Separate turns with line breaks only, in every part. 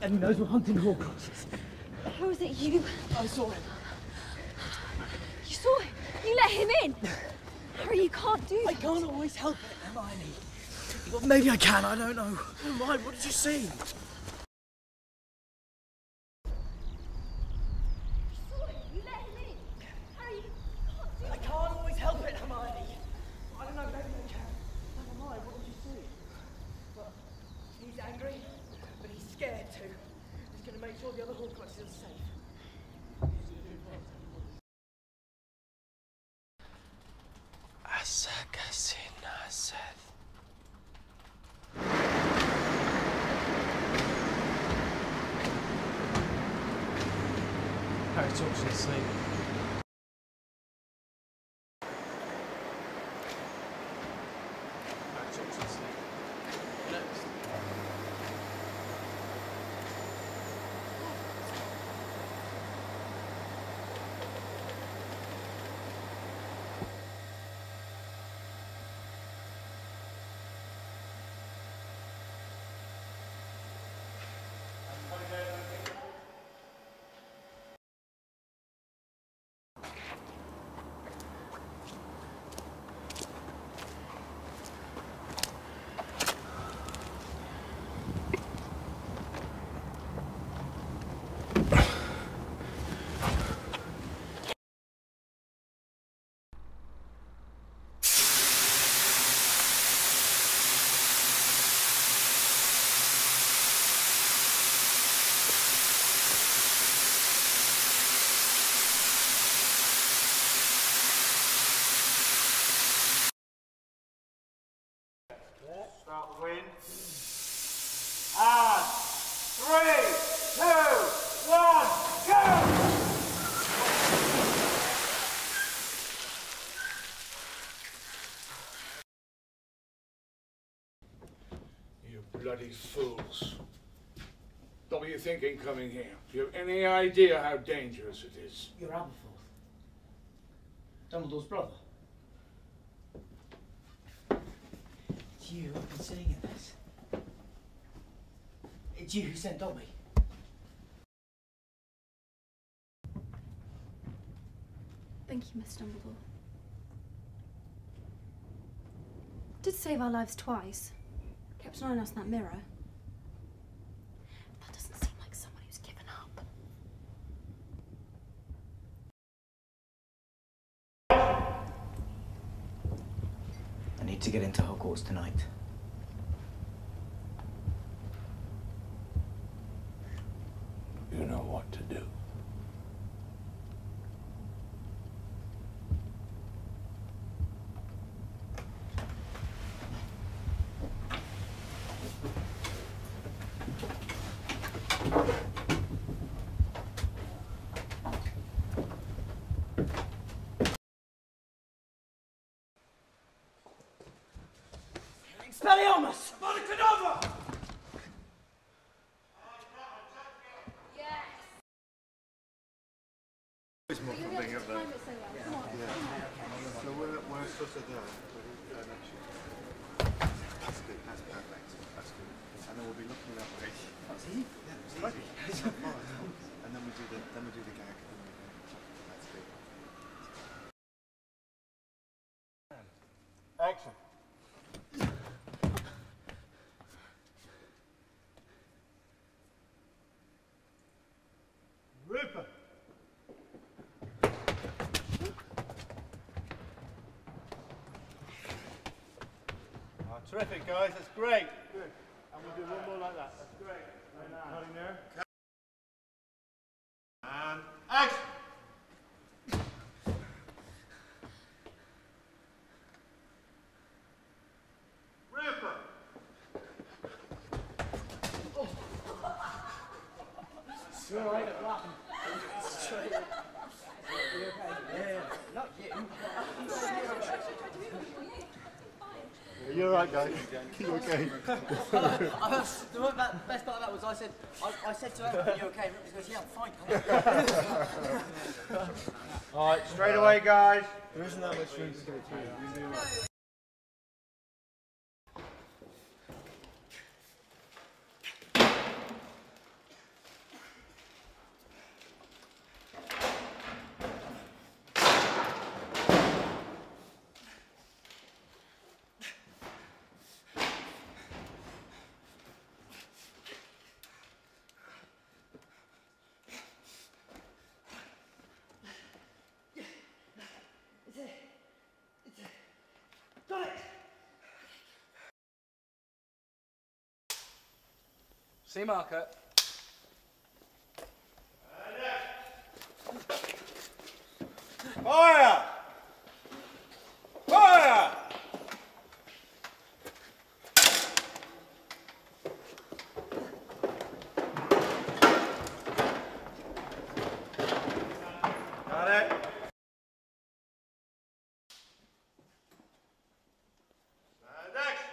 And he knows we're hunting Horcruxes.
How is it you?
I saw him.
You saw him? You let him in? Harry, you can't do that.
I can't always help it, Hermione. Well, maybe I can, I don't know. Hermione, what did you see? I can't always help it, Hermione. I don't know, maybe I can. Never mind, what did you see? Well, he's angry, but he's scared too. He's going to make sure the other Horcruxes are safe.
Harry talks in his sleep. Harry talks in his sleep. Next.
Start the wind. And 3, 2, 1, go!
You bloody fools. What were you thinking coming here? Do you have any idea how dangerous it is?
You're Aberforth. Dumbledore's brother. It's you who've been sitting in this. It's you who sent Dobby.
Thank you, Miss Dumbledore. Did save our lives twice. Kept an eye on us in that mirror. That doesn't seem like someone who's given up.
I need to get into Hogwarts tonight.
You know what to do.
Expelliarmus!
Abracadabra!
It's more from being up there. So we're sort of there. That's good, that's perfect. That's good. And then we'll be looking that way. That's easy. Yeah, it's easy. And then we do the gag. That's good. Action. Rupert. Terrific, guys. That's great. Good. And we'll do one more like that. That's great. Cutting there. And action. Rupert.
Oh. You're all right, I'm laughing. Straight. You okay? Yeah. Not you.
You're right, guys. You okay?
The best part of that was I said to her, "Are you okay?" Rupert goes, "Yeah, I'm fine."
All right, straight away, guys.
There isn't that much room to get it through.
See marker.
Fire! Fire! Got it. And action!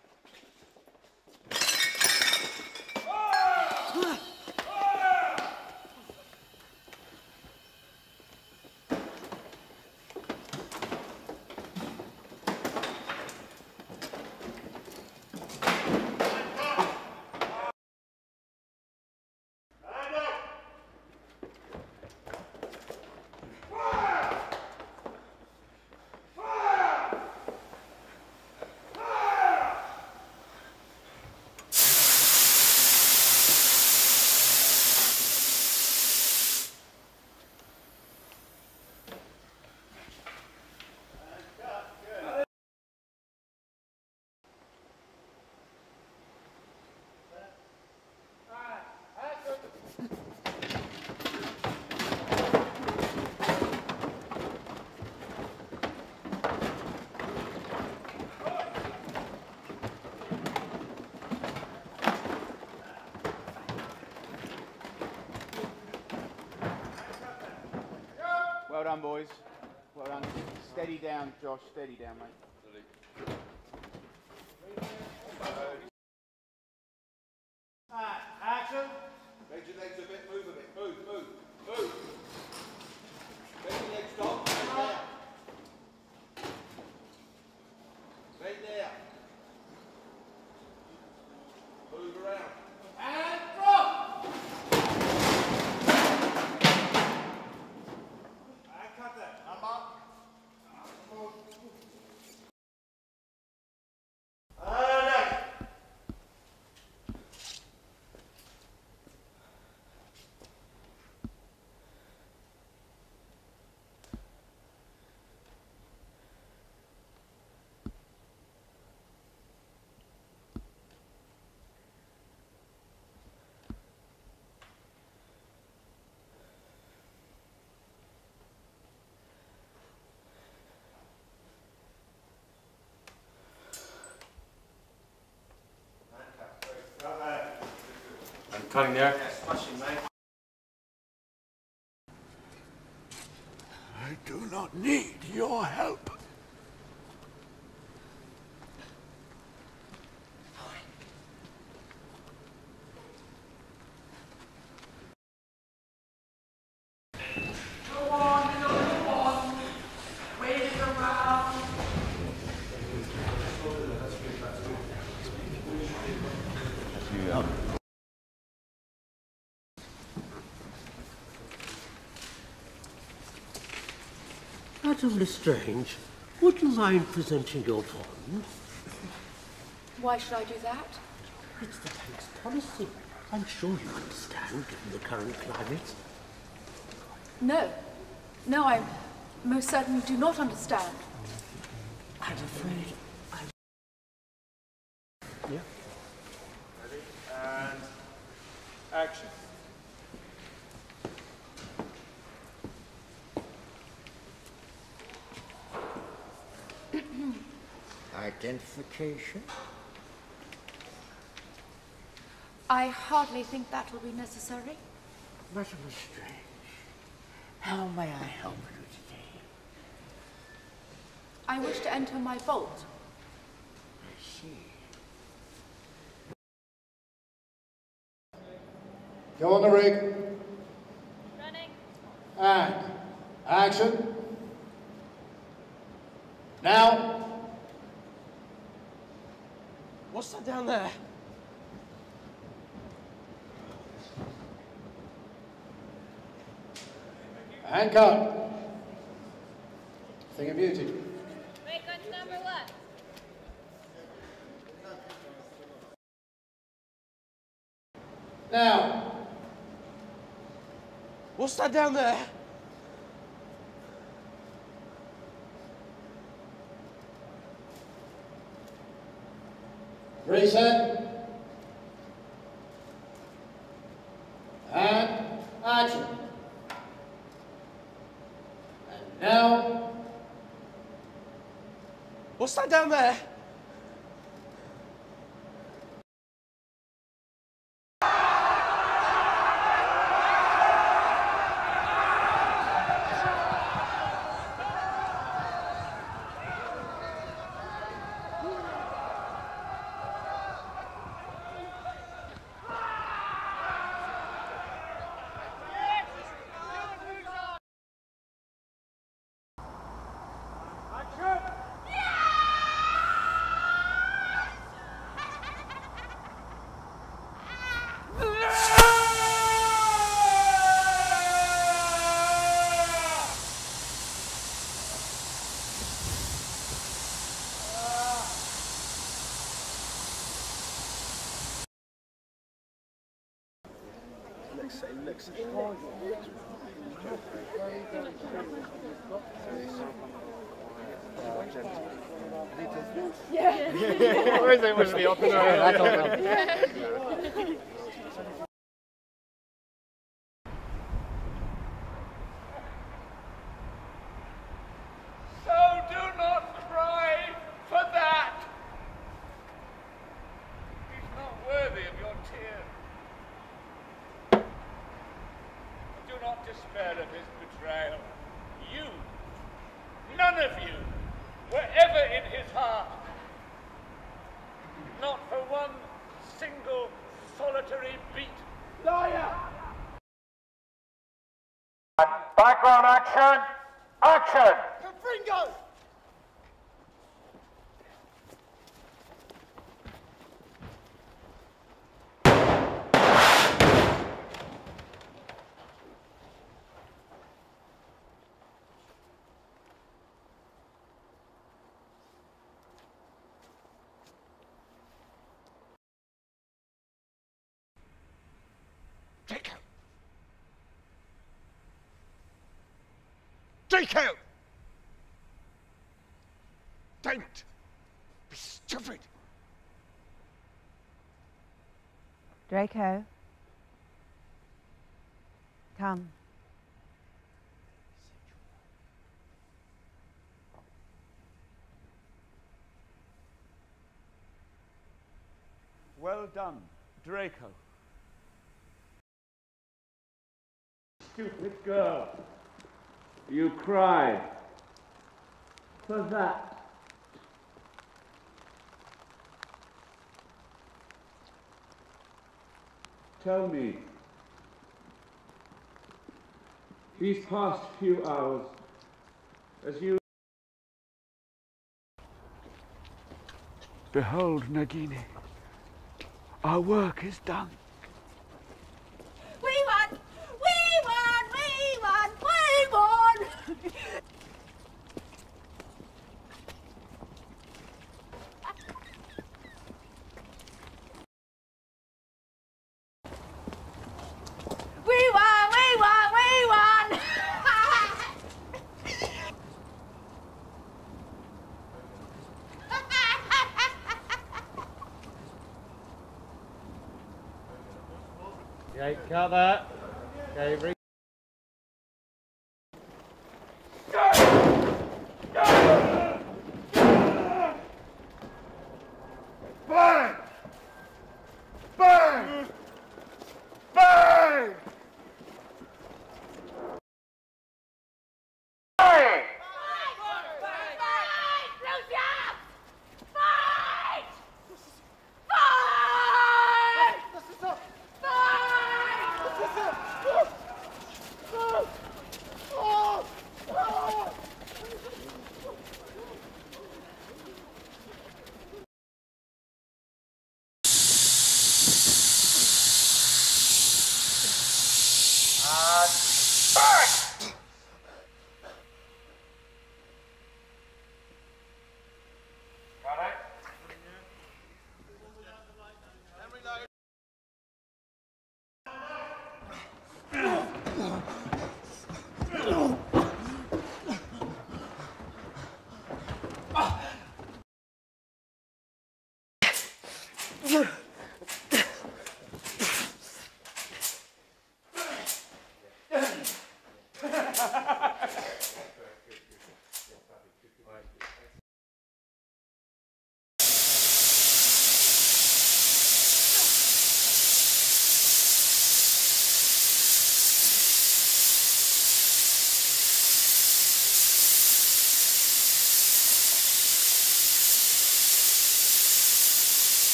Well done, boys. Well done. Steady down, Josh. Steady down, mate.
Action! Raise your legs a bit, move a bit, move. Raise your legs, Dom. Right there. Move around. And drop! And cut that. Number. And action!
I'm cutting there.
Yeah, smashing, mate.
I do not need your help.
Madam Lestrange, would you mind presenting your bond?
Why should I do that?
It's the bank's policy. I'm sure you understand, given the current climate.
No. No, I most certainly do not understand.
I'm afraid I... Yeah?
Ready? And action.
Identification?
I hardly think that will be necessary.
Madam Lestrange, how may I help you today?
I wish to enter my vault.
I see.
Go on the rig.
Running.
And action. Now.
What's that down there?
And cut. Thing of beauty.
Break number 1.
Now.
What's that down there?
Reset. Now,
What's that down there?
So do not cry for that. He's not worthy of your tears. Do not despair of his betrayal. You, none of you, were ever in his heart. Not for one single solitary beat. Liar! Background action! Action!
Fringo!
Draco! Draco! Don't be stupid!
Draco. Come.
Well done, Draco.
Stupid girl. You cried. For that. Tell me, these past few hours, as you...
Behold, Nagini, our work is done.
We won! We won! We won! We won! We won! We won! We won!
Okay, cut that. Okay,
Bang! Bang! Bang! Bang!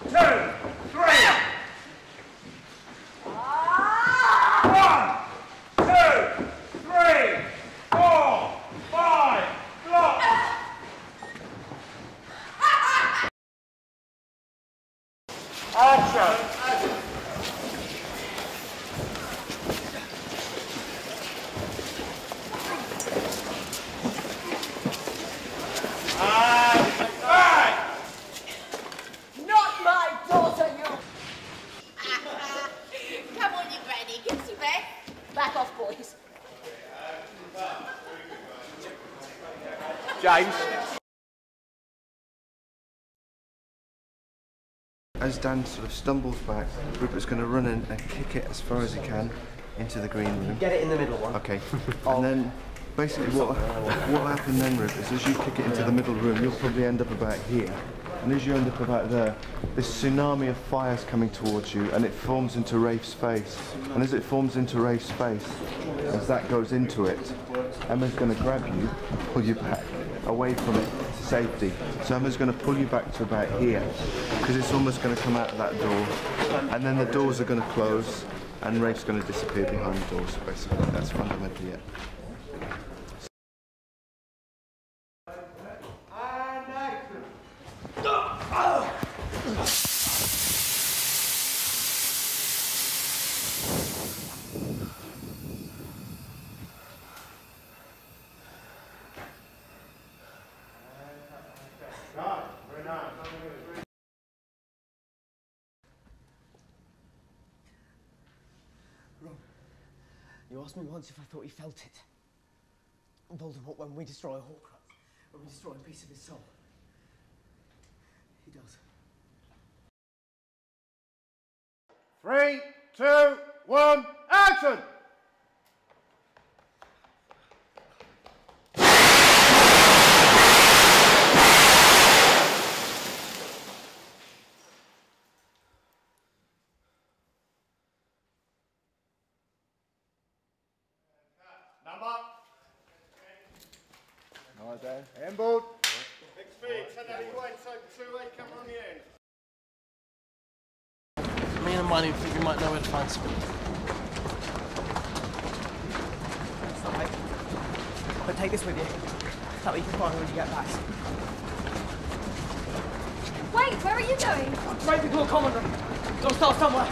Not my daughter, you!
Come on, you granny, give us a back.
Back off, boys.
James.
As Dan sort of stumbles back, Rupert's going to run in and kick it as far as he can into the green room.
Get it in the middle one.
Okay. And then basically what will happen then, Rupert, is as you kick it into the middle room, you'll probably end up about here. And as you end up about there, this tsunami of fire's coming towards you, and it forms into Rafe's face. And as it forms into Rafe's face, as that goes into it, Emma's going to grab you and pull you back away from it to safety. So Emma's going to pull you back to about here, because it's almost going to come out of that door. And then the doors are going to close, and Rafe's going to disappear behind the doors, basically. That's fundamentally it.
You asked me once if I thought he felt it. Voldemort, when we destroy a Horcrux, when we destroy a piece of his soul, he does.
3, 2, 1, action! Right there. Inboard.
6 feet, 10 out wide, side 2-8, camera on the end.
Me and Money think we might know where to find some. That's not right. But take this with you. That way you can find her when you get back.
Wait, where are you going?
Straight into a common room. Gotta start somewhere.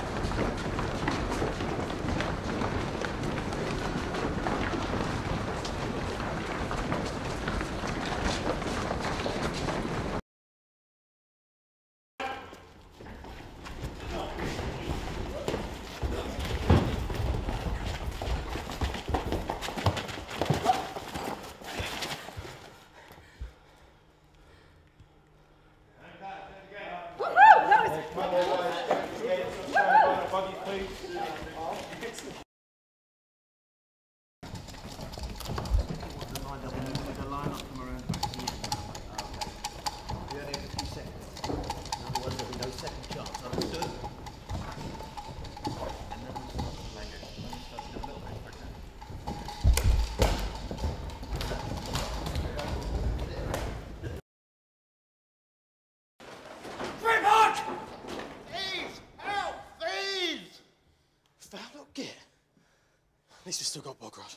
At least we still got Bogrod.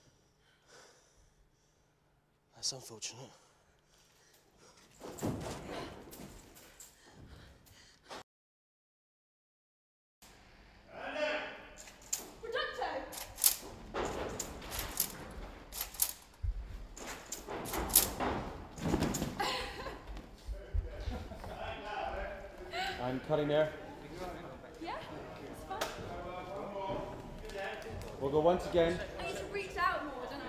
That's unfortunate.
I'm cutting there.
Yeah, it's fine.
We'll go once again.
I need to reach out more, don't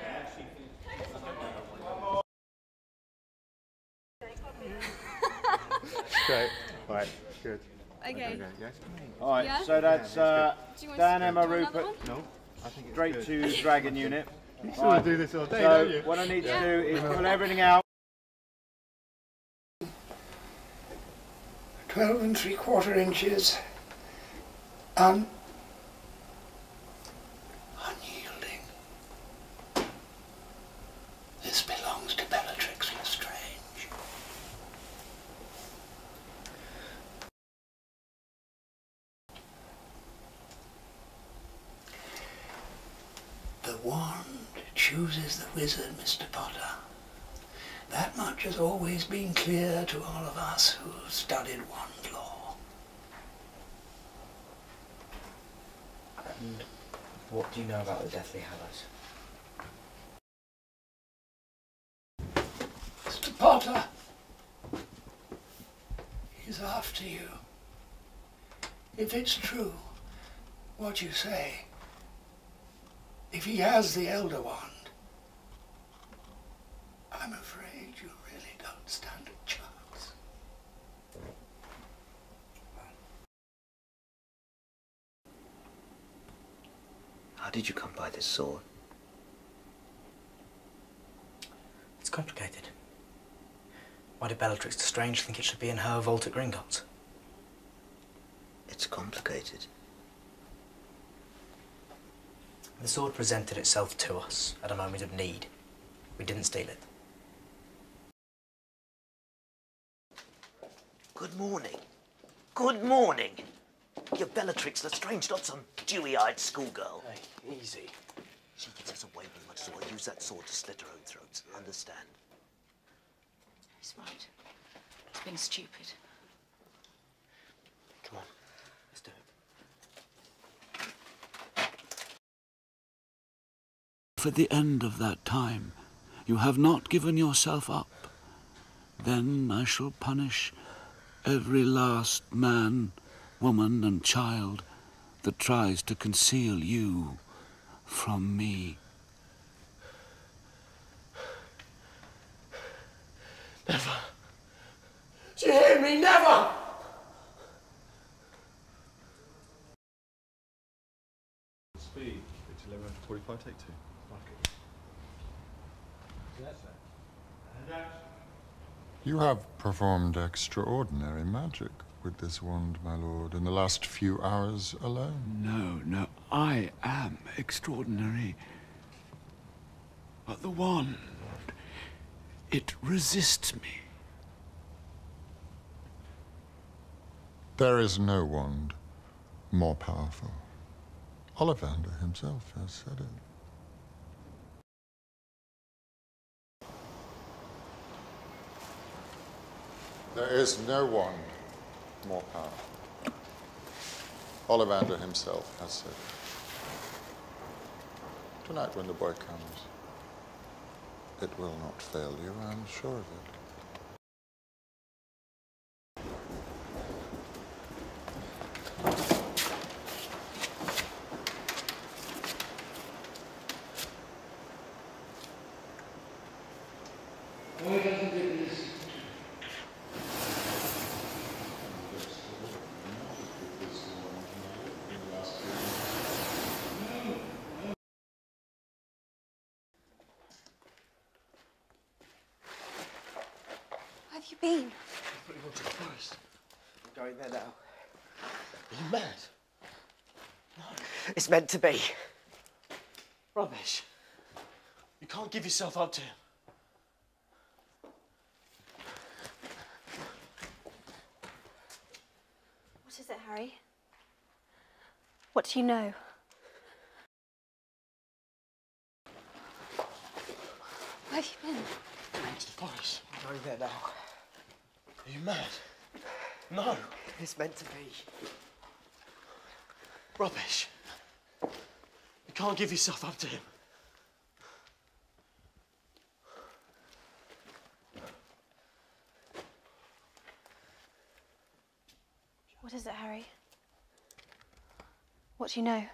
I?
Straight. Right, good.
Okay.
Yes? Alright,
Yeah?
so that's
Do you want
Dan,
to
Emma,
do another
Rupert.
one?
No, I think it's
Straight
good.
to Dragon Unit.
You sort of do this all day,
so
don't you?
what I need
Yeah.
to do is pull everything out.
12 3/4 inches. wand chooses the wizard, Mr. Potter. That much has always been clear to all of us who've studied wand lore.
And what do you know about the Deathly Hallows?
Mr. Potter, he's after you. If it's true, what you say, if he has the Elder Wand, I'm afraid you really don't stand a chance.
How did you come by this sword?
It's complicated. Why did Bellatrix Lestrange think it should be in her vault at Gringotts?
It's complicated.
The sword presented itself to us at a moment of need. We didn't steal it.
Good morning. Good morning. You're Bellatrix Lestrange, not some dewy-eyed schoolgirl.
Hey, easy.
She gives us away with much, so I'll use that sword to slit her own throats. Understand?
He's right. It's been stupid.
Come on, let's do it.
For the end of that time, you have not given yourself up. Then I shall punish every last man, woman, and child that tries to conceal you from me.
Never. Do you hear me? Never!
Speed. It's 11:45, take 2.
You have performed extraordinary magic with this wand, my lord, in the last few hours alone.
No, I am extraordinary. But the wand, it resists me.
There is no wand more powerful. Ollivander himself has said it. There is no wand more powerful. Ollivander himself has said it. Tonight when the boy comes, it will not fail you, I'm sure of it.
Where have you been?
I'm putting on to the forest. I'm going there now.
Are you mad?
No. It's meant to be.
Rubbish. You can't give yourself up to him.
What is it, Harry? What do you know? Where have you been?
Into the forest.
I'm going there now.
Are you mad? No.
It's meant to be.
Rubbish. You can't give yourself up to him.
What is it, Harry? What do you know?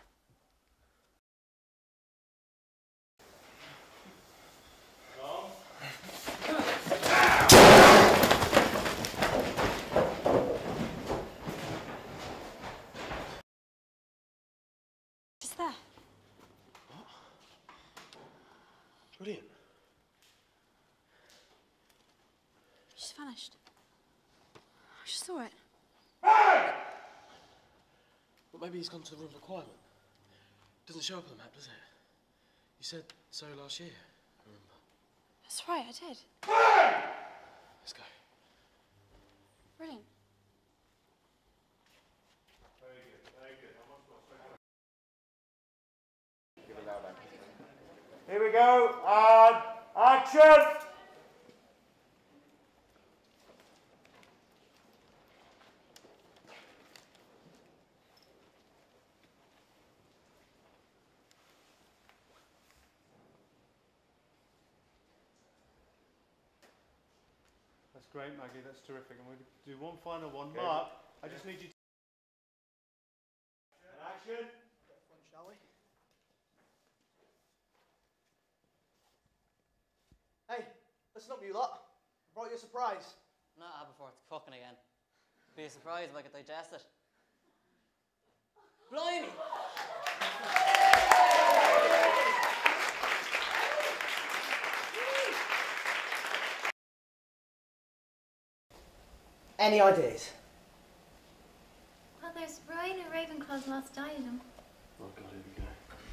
What's there?
Brilliant.
It just vanished. I just saw it.
But maybe he's gone to the Room of Requirement. Doesn't show up on the map, does it? You said so last year, I remember.
That's right, I did.
Let's go.
Brilliant.
Give a loud hand.
go. And action!
That's great, Maggie. That's terrific. And we'll do one final one.
Okay.
Mark, I just need you to...
Action!
Shall we? Hey, listen up, you lot. I brought you a surprise.
Not before it's cooking again. Be a surprise if I could digest it. Blimey!
Any ideas?
Well, there's Ryan of Ravenclaw's lost diadem.
Oh God, here we go.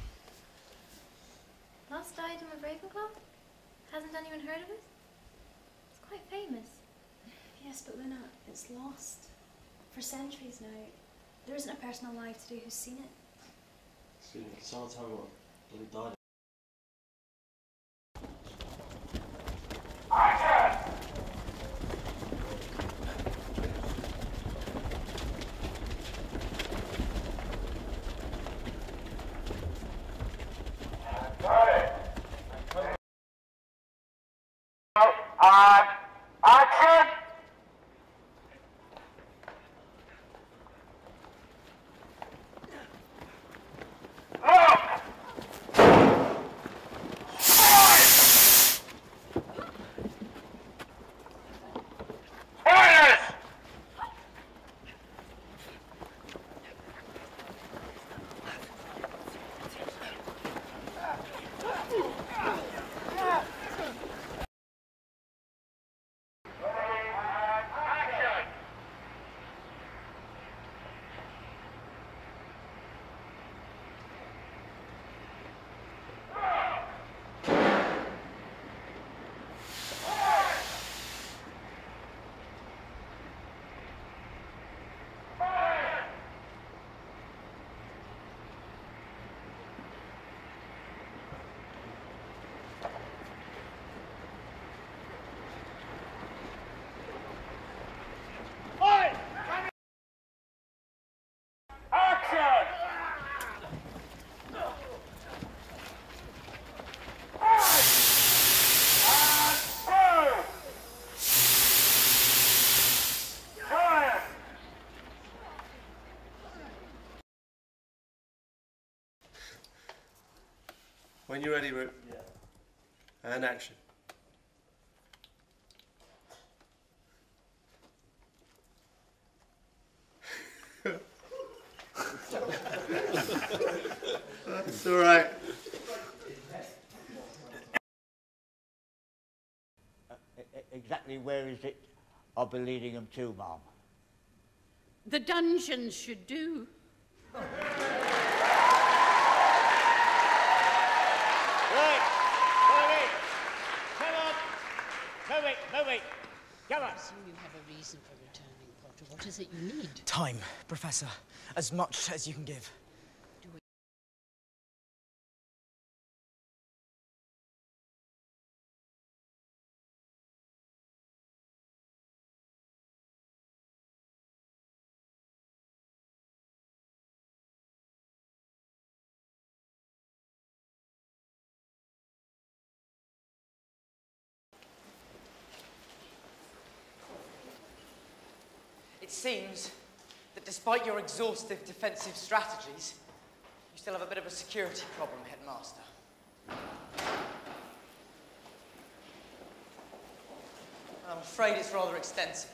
Lost diadem of Ravenclaw? Hasn't anyone heard of it? It's quite famous.
Yes, but Luna, it's lost. For centuries now. There isn't a person alive today who's seen it.
See, someone tell me what he died.
Action!
When you're ready, Root. Yeah. And action. That's all right.
Exactly where is it I'll be leading them to, Mum?
The dungeons should do.
Move it! Come on!
I assume you have a reason for returning, Potter. What is it you need?
Time, Professor. As much as you can give.
It seems that despite your exhaustive defensive strategies, you still have a bit of a security problem, Headmaster. And I'm afraid it's rather extensive.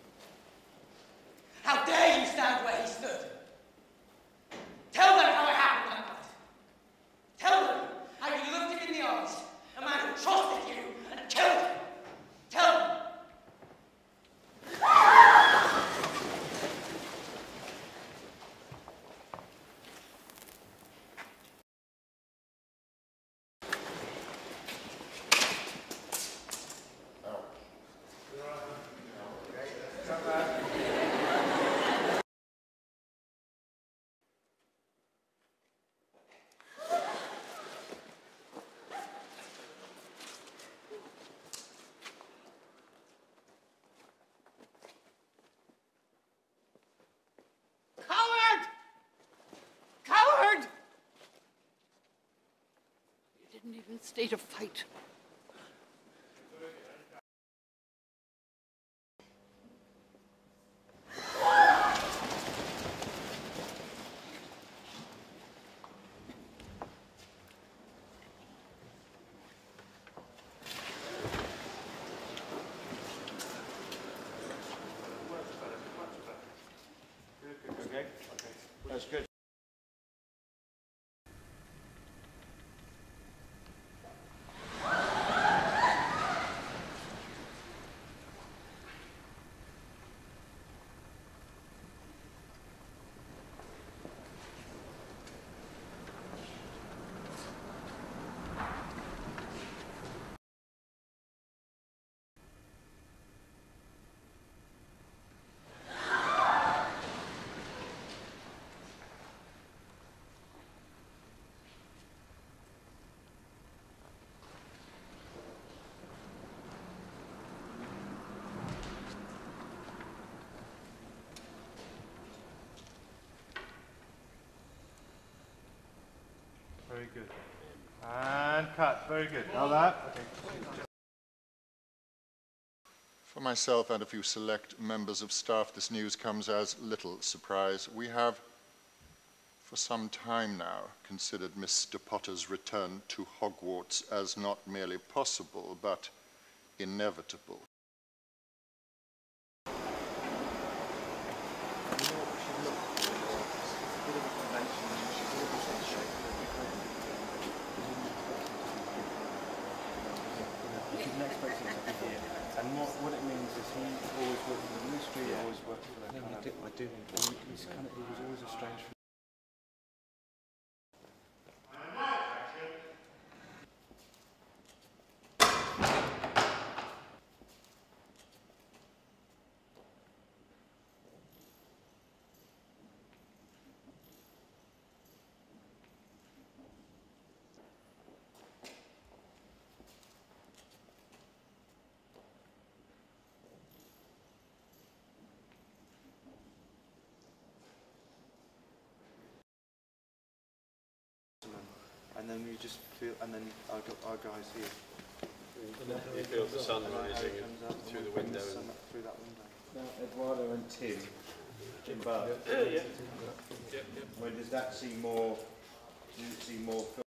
How dare you stand where he stood? Tell them how it happened that night. Tell them how you looked him in the eyes, a man who trusted you and killed him. Tell them.
state of fight.
Okay? That's good.
Very good. And cut. Very good. Now that. Okay.
For myself and a few select members of staff, this news comes as little surprise. We have, for some time now, considered Mr. Potter's return to Hogwarts as not merely possible, but inevitable.
And what it means is he always worked for the ministry, always worked for the kind of... I do think he was always a strange... And then we just feel, and then our guys here.
You feel the sun rising through the window.
Through that window.
Now, Eduardo and Tim Bath. Where does that see more? Does it see more?